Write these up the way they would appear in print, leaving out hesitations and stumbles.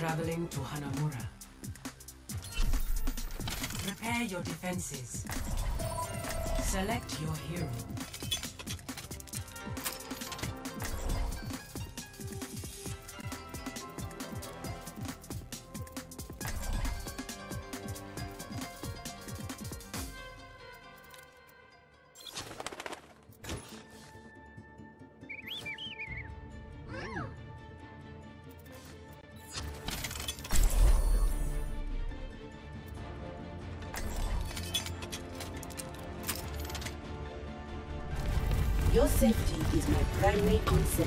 Traveling to Hanamura. Prepare your defenses. Select your hero. Your safety is my primary concern.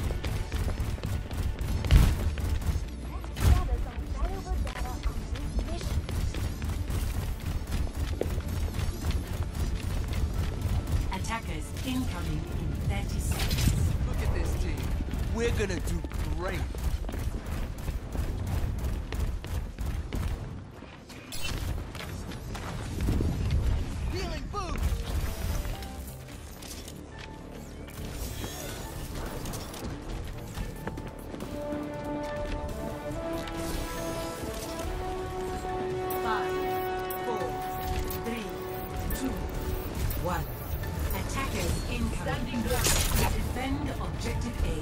Attackers incoming in 30 seconds. Look at this team. We're gonna do great. Healing boost! Attackers incoming. Defend objective A.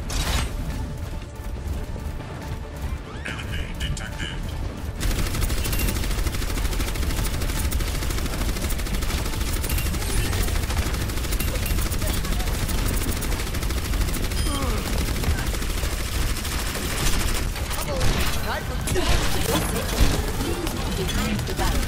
Enemy detected. Behind the battle.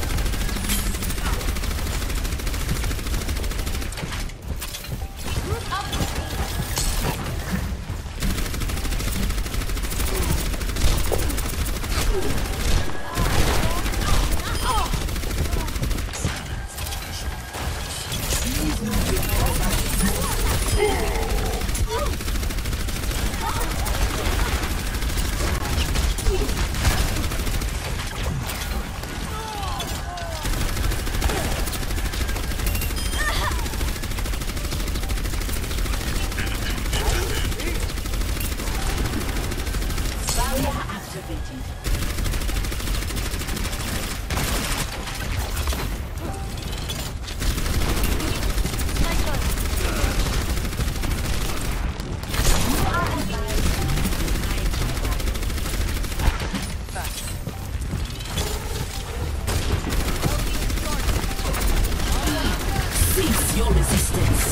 Cease your resistance.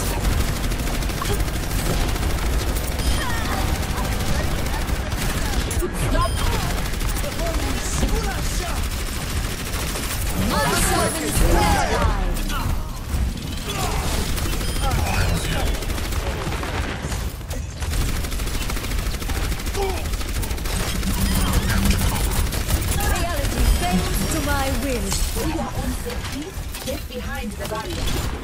Stop! My servants paralyzed. Reality bends to my will. We are on safety. Get behind the barrier.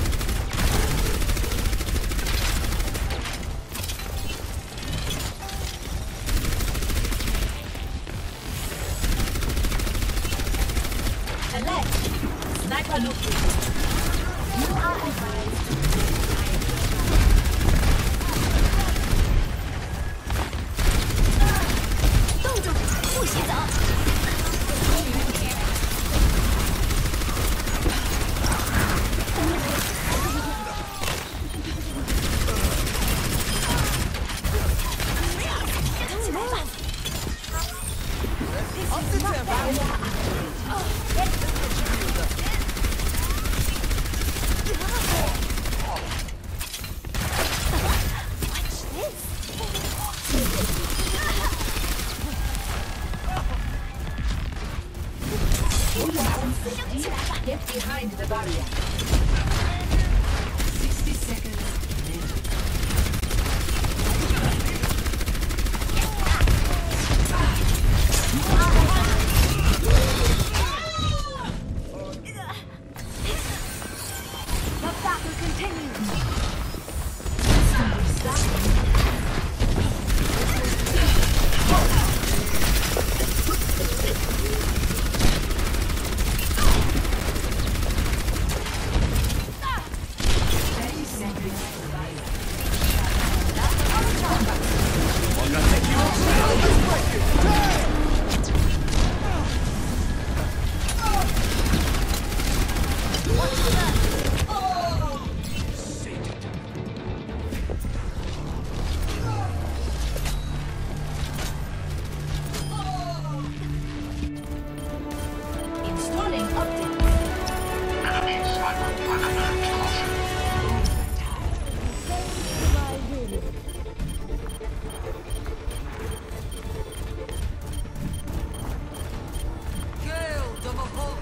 Sniper located. You are advised. Get behind the barrier. 60 seconds The battle continues. update. Enemy sniper recommend caution. My will. Gale the Mahal.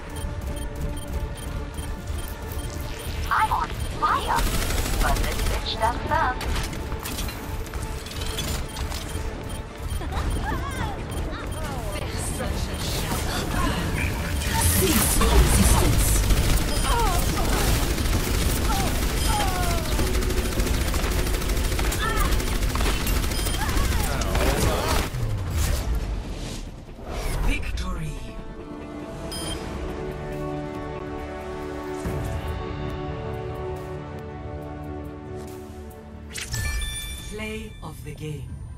I'm on fire. But this bitch does some. Victory. Play of the game.